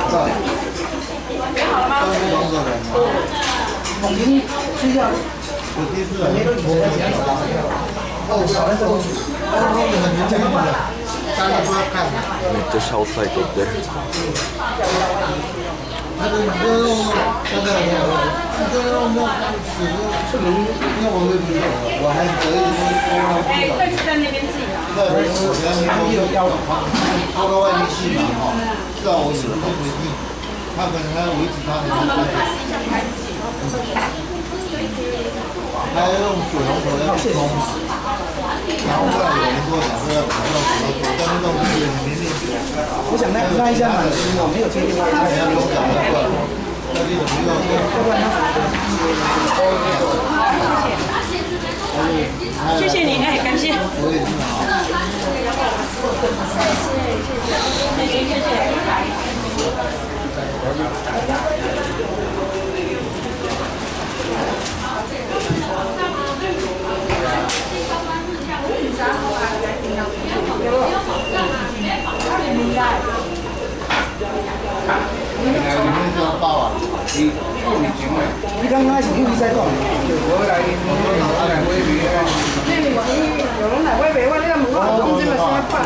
我给你睡觉。没有你在家找哦，少了这东西。 めっちゃシャオサイ撮ってる。 他这个大概是因为我没知道，我还可以会在那边自己拿。 抛到外面去嘛，哈，至少我有空回去，他可能还要维持他的关系。还要用水龙头要冲，然后后来有人跟我讲说要用水龙头，但是弄是没练习。 我想那一下满心我没有接电话，他人家跟我讲那个，那就没有。 要不然他谢谢你，哎，感谢。 我也是好。 谢谢。 你刚开始你在做。 我来，我来微微啊。 那你有人来微微，我那个门口中间的先放。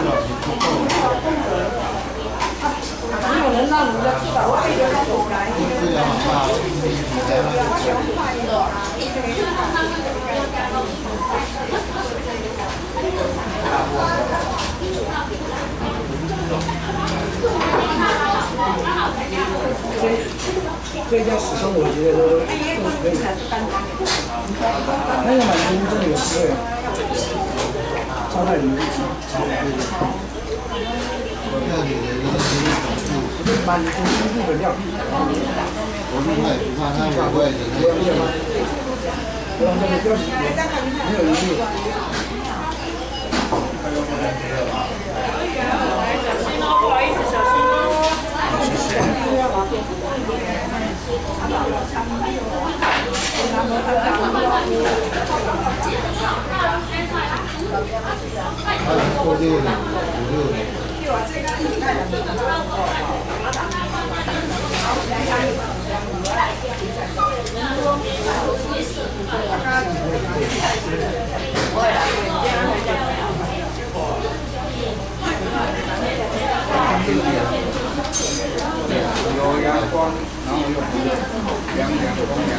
没有人让人家知道，我这个是我来。 这家始终我觉得都可以。那个满族真的有机会招待你们一起。满族日本料理。 我不会，不怕他我会的。 我让这个标题没有疑虑。 不好意思，小心哦。 谢谢。 有阳光，然后有凉风凉。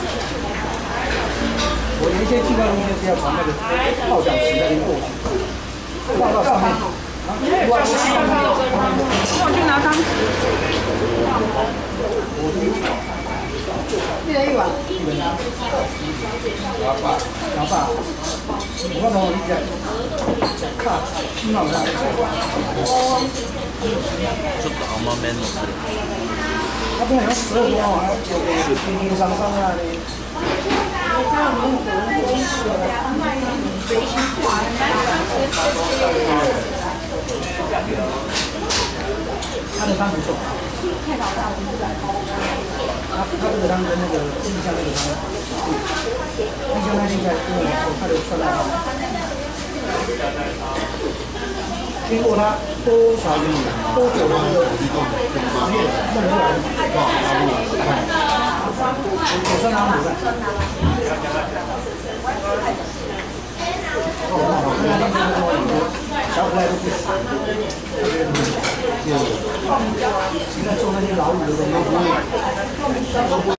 我有一些计划路线是要从那个号角池那边过去，绕到上面。 我去拿汤匙。一人一碗。 老爸，我看到我理解。看，听到没？ ちょっと甘めの。 他不能用12多啊，平平常常啊你。他的汤不错。他这个汤跟那个印象那个汤，印象那现在跟我看的酸辣汤。经过他多少年多久的那个实验弄出来的？有酸辣汤的。小可爱都不死，现在做那些老卤的都不会。